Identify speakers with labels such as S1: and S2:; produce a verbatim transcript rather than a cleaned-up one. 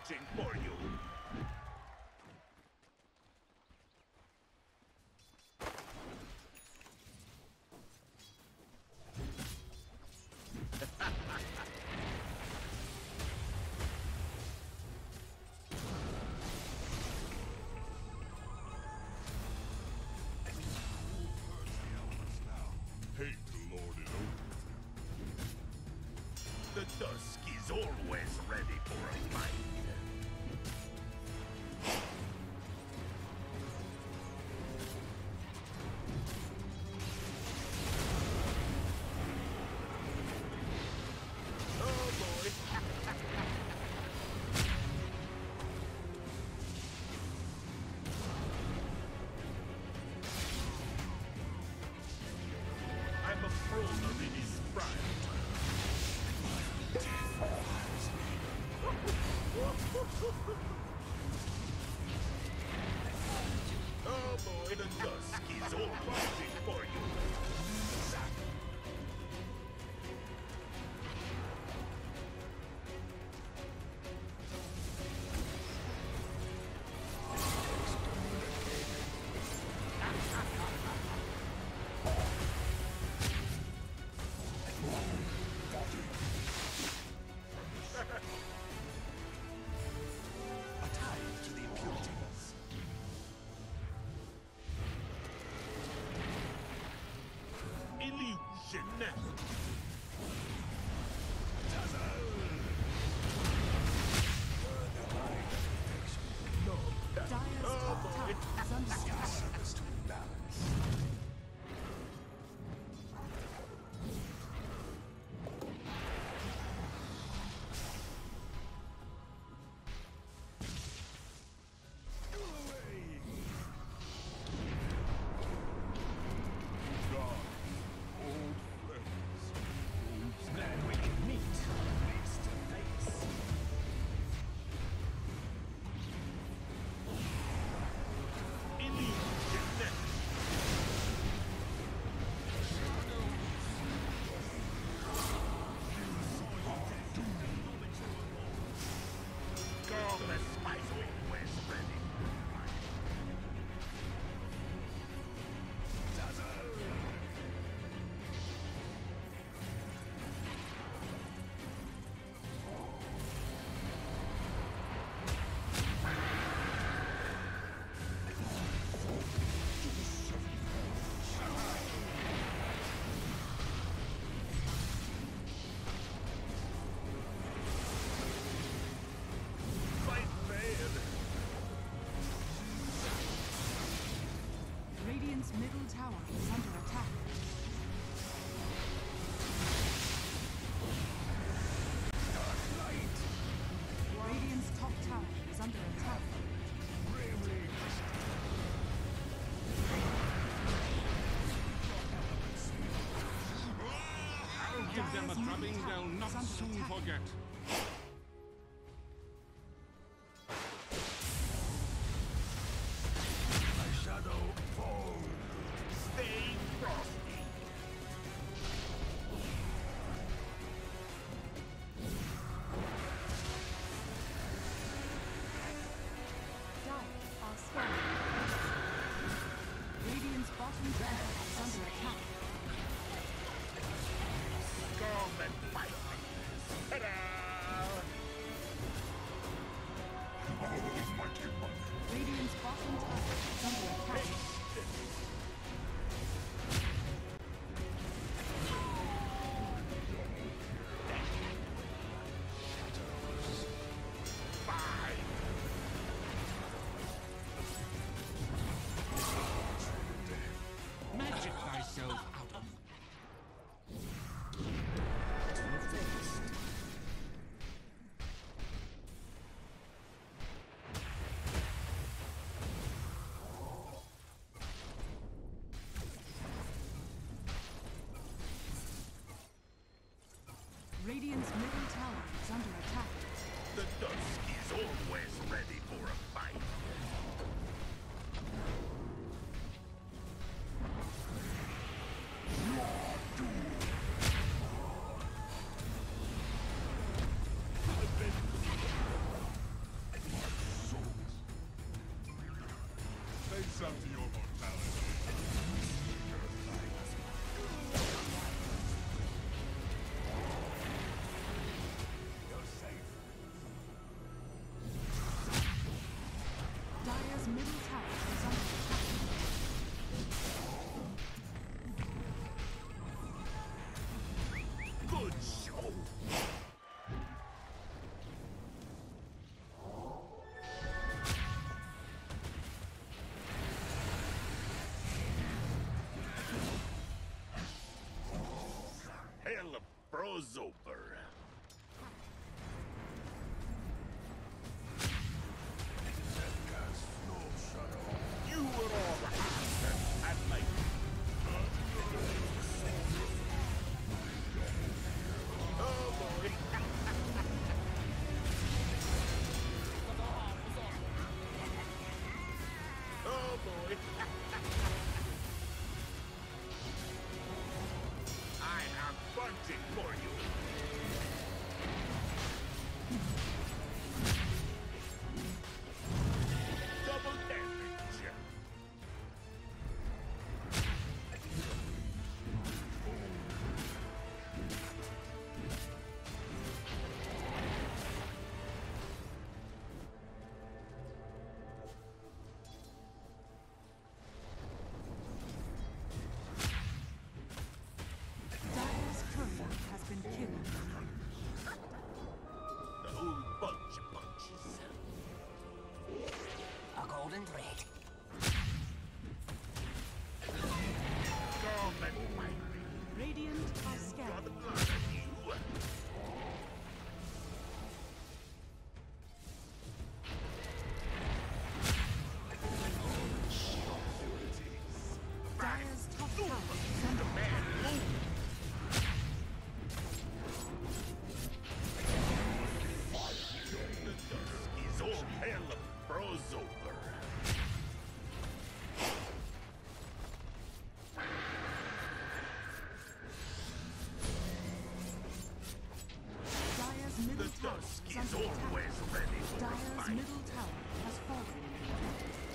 S1: searching for you.
S2: Hate to lord it over.
S1: The Tusk is always ready for a fight. Oh boy. I'm a prowler in his prime. Oh boy, the Tusk is all waiting for you. Illusion! No.
S3: Dire's top tower is under attack.
S2: Service to balance.
S3: Radiant's middle tower is under attack. Radiant's top tower is under attack.
S4: I'll give them a drubbing they'll not soon forget.
S2: Shadow fall.
S1: Stay frosty.
S3: Dire are scanning. Radiant's bottom tower is under attack.
S1: Come and fight me. Ta-da!
S2: Almighty one.
S3: Radiant's bottom tower is under attack.
S1: Fine.
S4: Magic thyself out of
S3: Radiant's middle tower is under attack.
S1: The Tusk is always ready for a fight. froze over. You were all right. And like oh boy. Oh boy. I have bunting for you. Double damage.
S3: Dire's turret has been killed.
S1: The whole bunch of bunches.
S5: A golden thread.
S1: Come and find me.
S3: Radiant are
S1: Draw the
S3: scanning.
S1: blood of you.
S3: Dire's top tower is under
S1: Man, move. The dusk is all hell froze over.
S3: Dire's
S1: The
S3: middle tower
S1: dusk
S3: is
S1: is
S3: under
S1: always
S3: attack.
S1: ready for a
S3: Dire's
S1: fight.
S3: middle tower has fallen.